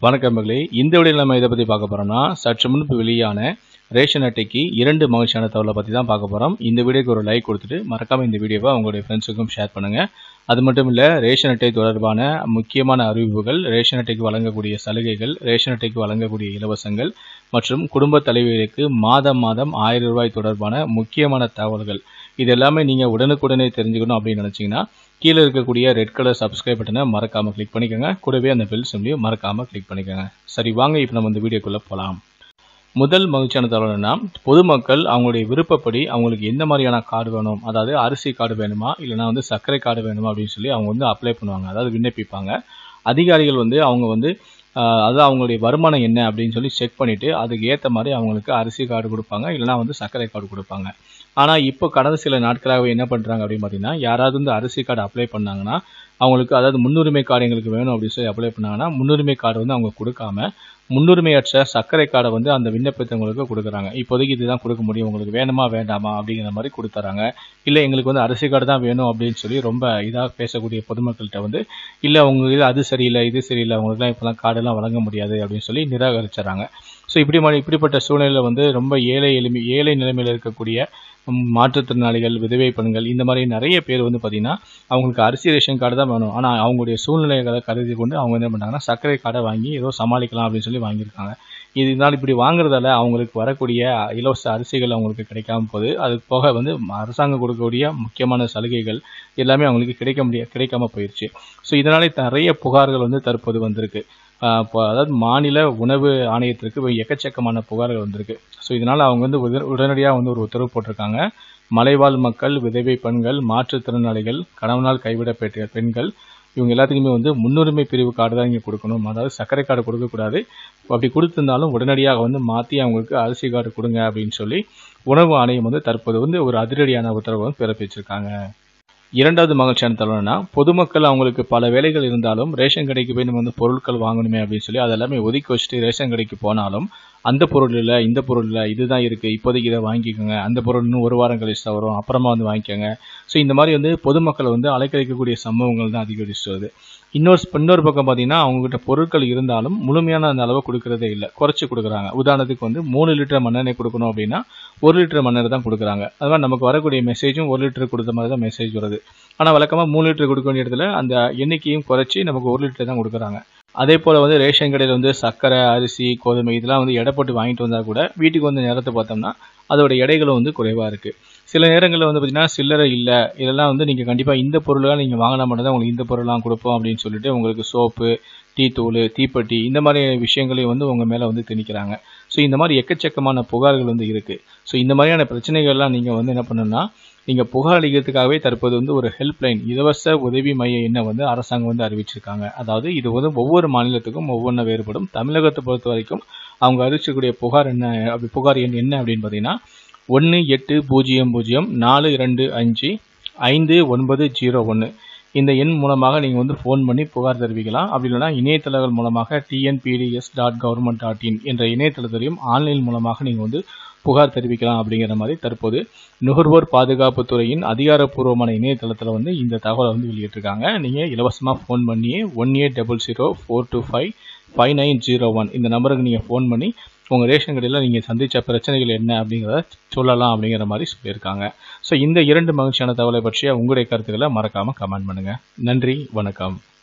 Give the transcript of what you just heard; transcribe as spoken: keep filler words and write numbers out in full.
வணக்கம் மகளே. இந்த வீடியோவில் நம்ம இதை பற்றி பார்க்க போகிறோம்னா, சற்று முன்பு வெளியான ரேஷன் அட்டைக்கு இரண்டு மகிழ்ச்சியான தகவலை பற்றி தான் பார்க்க போகிறோம். இந்த வீடியோக்கு ஒரு லைக் கொடுத்துட்டு மறக்காமல் இந்த வீடியோவை உங்களுடைய ஃப்ரெண்ட்ஸுக்கும் ஷேர் பண்ணுங்கள். அது மட்டும் இல்லை, ரேஷன் அட்டை தொடர்பான முக்கியமான அறிவிப்புகள், ரேஷன் அட்டைக்கு வழங்கக்கூடிய சலுகைகள், ரேஷன் அட்டைக்கு வழங்கக்கூடிய இலவசங்கள் மற்றும் குடும்ப தலைவிகளுக்கு மாதம் மாதம் ஆயிரம் ரூபாய் தொடர்பான முக்கியமான தகவல்கள் இது எல்லாமே நீங்கள் உடனுக்குடனே தெரிஞ்சுக்கணும் அப்படின்னு நினச்சிங்கன்னா கீழே இருக்கக்கூடிய ரெட் கலர் சப்ஸ்கிரைப் பட்டனை மறக்காமல் கிளிக் பண்ணிக்கோங்க. கூடவே அந்த பெல் சிம்லையும் மறக்காமல் கிளிக் பண்ணிக்கோங்க. சரி, வாங்க இப்போ நம்ம இந்த வீடியோக்குள்ளே போகலாம். முதல் மகிழ்ச்சியான தகவல்னா, பொதுமக்கள் அவங்களுடைய விருப்பப்படி அவங்களுக்கு எந்த மாதிரியான கார்டு வேணும், அதாவது அரிசி கார்டு வேணுமா இல்லைனா வந்து சர்க்கரை கார்டு வேணுமா அப்படின்னு சொல்லி அவங்க வந்து அப்ளை பண்ணுவாங்க, அதாவது விண்ணப்பிப்பாங்க. அதிகாரிகள் வந்து அவங்க வந்து அதாவது அவங்களுடைய வருமானம் என்ன அப்படின்னு சொல்லி செக் பண்ணிவிட்டு அதுக்கு ஏற்ற மாதிரி அவங்களுக்கு அரிசி கார்டு கொடுப்பாங்க, இல்லைனா வந்து சர்க்கரை கார்டு கொடுப்பாங்க. ஆனால் இப்போ கடந்த சில நாட்களாகவே என்ன பண்ணுறாங்க அப்படின்னு பார்த்தீங்கன்னா, யாராவது வந்து அரிசி கார்டு அப்ளை பண்ணாங்கன்னா அவங்களுக்கு, அதாவது முன்னுரிமை கார்டு எங்களுக்கு வேணும் அப்படின்னு சொல்லி அப்ளை பண்ணாங்கன்னா முன்னுரிமை கார்டு வந்து அவங்க கொடுக்காம முன்னுரிமையற்ற சர்க்கரை கார்டை வந்து அந்த விண்ணப்பத்தவங்களுக்கு கொடுக்குறாங்க. இப்போதைக்கு இதுதான் கொடுக்க முடியும், உங்களுக்கு வேணுமா வேண்டாமா அப்படிங்கிற மாதிரி கொடுத்துறாங்க. இல்லை எங்களுக்கு வந்து அரிசி கார்டு தான் வேணும் அப்படின்னு சொல்லி ரொம்ப இதாக பேசக்கூடிய பொதுமக்கள்கிட்ட வந்து, இல்லை அவங்களுக்கு அது சரியில்லை இது சரியில்லை, அவங்களுக்குலாம் இப்போலாம் கார்டெல்லாம் வழங்க முடியாது அப்படின்னு சொல்லி நிராகரிச்சுறாங்க. ஸோ இப்படி மாதிரி இப்படிப்பட்ட சூழ்நிலையில் வந்து ரொம்ப ஏழை எளிமை ஏழை நிலைமையில் இருக்கக்கூடிய மாற்றுத்திறனாளிகள், விதவை பெண்கள், இந்த மாதிரி நிறைய பேர் வந்து பார்த்திங்கன்னா அவங்களுக்கு அரிசி ரேஷன் கார்டு தான் வேணும். ஆனால் அவங்களுடைய சூழ்நிலைகளை கருதி கொண்டு அவங்க என்ன பண்ணுறாங்கன்னா சர்க்கரை கார்டை வாங்கி ஏதோ சமாளிக்கலாம் அப்படின்னு சொல்லி வாங்கியிருக்காங்க. இதனால் இப்படி வாங்குறதால அவங்களுக்கு வரக்கூடிய இலவச அரிசிகள் அவங்களுக்கு கிடைக்காம போகுது. அது போக வந்து அரசாங்கம் கொடுக்கக்கூடிய முக்கியமான சலுகைகள் எல்லாமே அவங்களுக்கு கிடைக்க முடிய கிடைக்காம போயிடுச்சு. ஸோ இதனாலே நிறைய புகார்கள் வந்து தற்போது வந்திருக்கு. அதாவது மாநில உணவு ஆணையத்திற்கு எக்கச்சக்கமான புகார்கள் வந்திருக்கு. ஸோ இதனால் அவங்க வந்து உடனடியாக வந்து ஒரு உத்தரவு போட்டிருக்காங்க. மலைவாழ் மக்கள், விதவை பெண்கள், மாற்றுத்திறனாளிகள், கணவனால் கைவிடப்பட்ட பெண்கள், இவங்க எல்லாத்துக்குமே வந்து முன்னுரிமை பிரிவு கார்டு தான் இங்கே கொடுக்கணும். அதாவது சர்க்கரை கார்டு கொடுக்கக்கூடாது. அப்படி கொடுத்துருந்தாலும் உடனடியாக வந்து மாற்றி அவங்களுக்கு அரிசி கார்டு கொடுங்க அப்படின்னு சொல்லி உணவு ஆணையம் வந்து தற்போது வந்து ஒரு அதிரடியான உத்தரவை வந்து பிறப்பிச்சிருக்காங்க. இரண்டாவது மகிழ்ச்சியான தகவல்னா, பொதுமக்கள் அவங்களுக்கு பல வேலைகள் இருந்தாலும் ரேஷன் கடைக்கு போய் நம்ம வந்து பொருட்கள் வாங்கணுமே அப்படின்னு சொல்லி அதெல்லாமே ஒதுக்கி வச்சுட்டு ரேஷன் கடைக்கு போனாலும் அந்த பொருள் இல்லை, இந்த பொருள் இல்லை, இதுதான் இருக்குது, இப்போதைக்கு இதை வாங்கிக்கோங்க, அந்த பொருள் இன்னும் ஒரு வாரம் கழிச்சு தான் வரும், அப்புறமா வந்து வாங்கிக்கோங்க. ஸோ இந்த மாதிரி வந்து பொதுமக்களை வந்து அலைக்கழிக்கக்கூடிய சம்பவங்கள் தான் அதிகரிச்சு வருது. இன்னொரு இன்னொரு பக்கம் பார்த்தீங்கன்னா, அவங்ககிட்ட பொருட்கள் இருந்தாலும் முழுமையான அந்த அளவை கொடுக்கறதே இல்லை, குறைச்சி கொடுக்குறாங்க. உதாரணத்துக்கு வந்து மூணு லிட்டர் மண்ணெண்ணெய் கொடுக்கணும் அப்படின்னா ஒரு லிட்டர் மண்ணெண்ணெய் தான் கொடுக்குறாங்க. அது மாதிரி நமக்கு வரக்கூடிய மெசேஜும் ஒரு லிட்டர் கொடுத்த மாதிரி தான் மெசேஜ் வருது. ஆனால் வழக்கமாக மூணு லிட்டர் கொடுக்க வேண்டிய இடத்துல அந்த எண்ணிக்கையும் குறைச்சி நமக்கு ஒரு லிட்டர் தான் கொடுக்குறாங்க. அதே போல் வந்து ரேஷன் கடையில் வந்து சர்க்கரை, அரிசி, கோதுமை இதெல்லாம் வந்து எடை போட்டு வாங்கிட்டு வந்தால் கூட வீட்டுக்கு வந்து நேரத்தை பார்த்தோம்னா அதோட எடைகளும் வந்து குறைவாக இருக்குது. சில நேரங்களில் வந்து பார்த்திங்கன்னா சில்லறை இல்லை, இதெல்லாம் வந்து நீங்கள் கண்டிப்பாக இந்த பொருளாக நீங்கள் வாங்கினா மட்டும் தான் உங்களுக்கு இந்த பொருளாக கொடுப்போம் அப்படின்னு சொல்லிட்டு உங்களுக்கு சோப்பு, டீ தூள், தீப்பெட்டி இந்த மாதிரி விஷயங்களையும் வந்து உங்கள் மேலே வந்து திணிக்கிறாங்க. ஸோ இந்த மாதிரி எக்கச்சக்கமான புகார்கள் வந்து இருக்குது. ஸோ இந்த மாதிரியான பிரச்சனைகள்லாம் நீங்கள் வந்து என்ன பண்ணணும்னா, நீங்கள் புகார் அளிக்கிறதுக்காகவே தற்போது வந்து ஒரு ஹெல்ப்லைன், இலவச உதவி மைய எண்ணை வந்து அரசாங்கம் வந்து அறிவிச்சிருக்காங்க. அதாவது இது வந்து ஒவ்வொரு மாநிலத்துக்கும் ஒவ்வொன்றும் வேறுபடும். தமிழகத்தை பொறுத்த வரைக்கும் அவங்க அறிவிச்சக்கூடிய புகார் என்ன அப்படி புகார் எண் என்ன அப்படின்னு பார்த்தீங்கன்னா, ஒன்று எட்டு பூஜ்ஜியம் பூஜ்ஜியம் நாலு இரண்டு அஞ்சு ஐந்து ஒன்பது ஜீரோ ஒன்று இந்த எண் மூலமாக நீங்கள் வந்து ஃபோன் பண்ணி புகார் தெரிவிக்கலாம். அப்படி இல்லைனா இணையதளங்கள் மூலமாக TNPDS dot government dot in என்ற இணையதளத்திலையும் ஆன்லைன் மூலமாக நீங்கள் வந்து புகார் தெரிவிக்கலாம். அப்படிங்கிற மாதிரி தற்போது நுகர்வோர் பாதுகாப்புத்துறையின் அதிகாரப்பூர்வமான இணையதளத்தில் வந்து இந்த தகவலை வந்து வெளியிட்டிருக்காங்க. நீங்கள் இலவசமாக ஃபோன் பண்ணியே one eight double zero four two five five nine zero one இந்த நம்பருக்கு நீங்கள் ஃபோன் பண்ணி உங்கள் ரேஷன் கடையில் நீங்கள் சந்தித்த பிரச்சனைகள் என்ன அப்படிங்கிறத சொல்லலாம் அப்படிங்கிற மாதிரி சொல்லியிருக்காங்க. ஸோ இந்த இரண்டு மகிழ்ச்சியான தகவலை பற்றிய உங்களுடைய கருத்துக்களை மறக்காமல் கமெண்ட் பண்ணுங்கள். நன்றி, வணக்கம்.